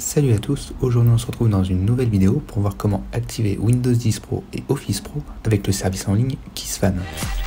Salut à tous, aujourd'hui on se retrouve dans une nouvelle vidéo pour voir comment activer Windows 10 Pro et Office Pro avec le service en ligne KissFan.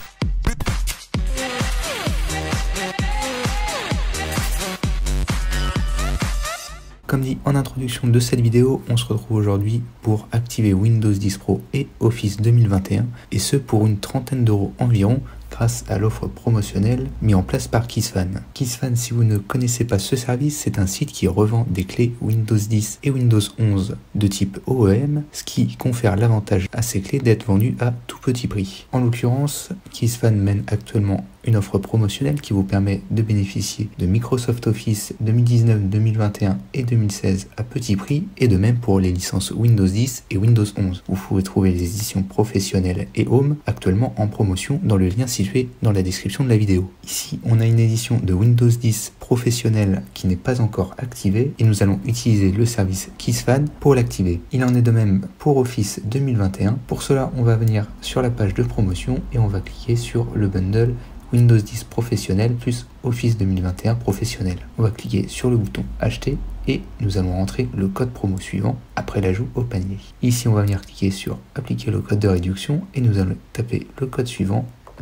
Comme dit en introduction de cette vidéo, on se retrouve aujourd'hui pour activer Windows 10 Pro et Office 2021 et ce pour une trentaine d'euros environ grâce à l'offre promotionnelle mise en place par KissFan. KissFan, si vous ne connaissez pas ce service, c'est un site qui revend des clés Windows 10 et Windows 11 de type OEM, ce qui confère l'avantage à ces clés d'être vendues à tout petit prix. En l'occurrence, KissFan mène actuellement une offre promotionnelle qui vous permet de bénéficier de Microsoft Office 2019, 2021 et 2016 à petit prix et de même pour les licences Windows 10 et Windows 11. Vous pouvez trouver les éditions professionnelles et Home actuellement en promotion dans le lien situé dans la description de la vidéo. Ici, on a une édition de Windows 10 professionnelle qui n'est pas encore activée et nous allons utiliser le service KissFan pour l'activer. Il en est de même pour Office 2021. Pour cela, on va venir sur la page de promotion et on va cliquer sur le bundle Windows 10 professionnel plus Office 2021 professionnel. On va cliquer sur le bouton acheter et nous allons rentrer le code promo suivant après l'ajout au panier. Ici, on va venir cliquer sur appliquer le code de réduction et nous allons taper le code suivant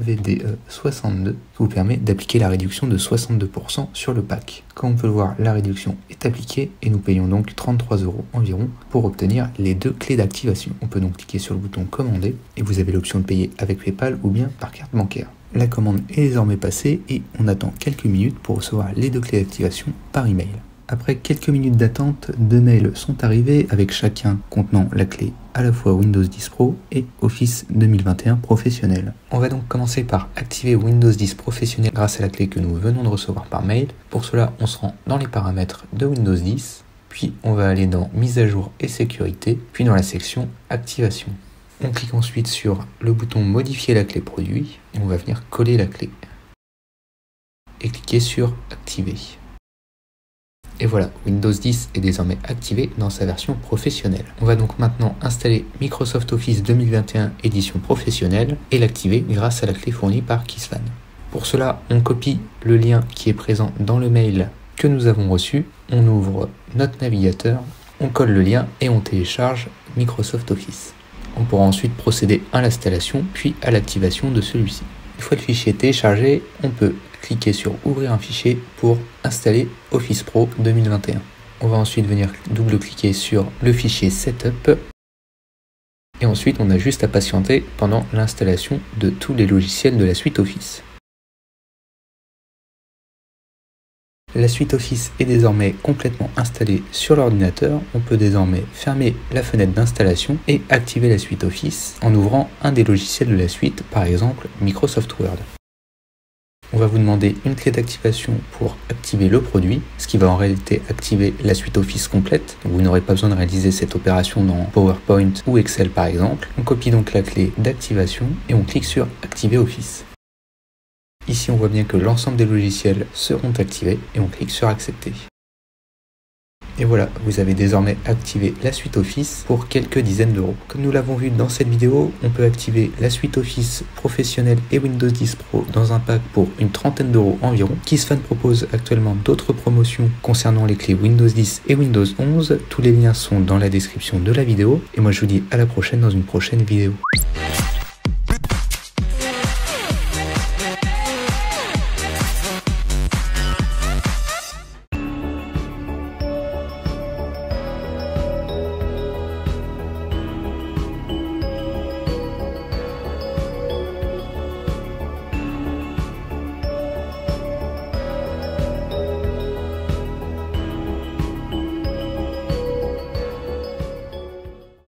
VDE62 qui vous permet d'appliquer la réduction de 62% sur le pack. Comme on peut le voir, la réduction est appliquée et nous payons donc 33 € environ pour obtenir les deux clés d'activation. On peut donc cliquer sur le bouton commander et vous avez l'option de payer avec PayPal ou bien par carte bancaire. La commande est désormais passée et on attend quelques minutes pour recevoir les deux clés d'activation par email. Après quelques minutes d'attente, deux mails sont arrivés avec chacun contenant la clé à la fois Windows 10 Pro et Office 2021 professionnel. On va donc commencer par activer Windows 10 professionnel grâce à la clé que nous venons de recevoir par mail. Pour cela, on se rend dans les paramètres de Windows 10, puis on va aller dans mise à jour et sécurité, puis dans la section activation. On clique ensuite sur le bouton modifier la clé produit et on va venir coller la clé et cliquer sur activer. Et voilà, Windows 10 est désormais activé dans sa version professionnelle. On va donc maintenant installer Microsoft Office 2021 édition professionnelle et l'activer grâce à la clé fournie par KissFan. Pour cela, on copie le lien qui est présent dans le mail que nous avons reçu, on ouvre notre navigateur, on colle le lien et on télécharge Microsoft Office. On pourra ensuite procéder à l'installation puis à l'activation de celui-ci. Une fois le fichier téléchargé, on peut cliquer sur ouvrir un fichier pour installer Office Pro 2021. On va ensuite venir double-cliquer sur le fichier Setup et ensuite on a juste à patienter pendant l'installation de tous les logiciels de la suite Office. La suite Office est désormais complètement installée sur l'ordinateur. On peut désormais fermer la fenêtre d'installation et activer la suite Office en ouvrant un des logiciels de la suite, par exemple Microsoft Word. On va vous demander une clé d'activation pour activer le produit, ce qui va en réalité activer la suite Office complète. Vous n'aurez pas besoin de réaliser cette opération dans PowerPoint ou Excel par exemple. On copie donc la clé d'activation et on clique sur activer Office. Ici, on voit bien que l'ensemble des logiciels seront activés et on clique sur accepter. Et voilà, vous avez désormais activé la suite Office pour quelques dizaines d'euros. Comme nous l'avons vu dans cette vidéo, on peut activer la suite Office professionnelle et Windows 10 Pro dans un pack pour une trentaine d'euros environ. KissFan propose actuellement d'autres promotions concernant les clés Windows 10 et Windows 11. Tous les liens sont dans la description de la vidéo. Et moi, je vous dis à la prochaine dans une prochaine vidéo.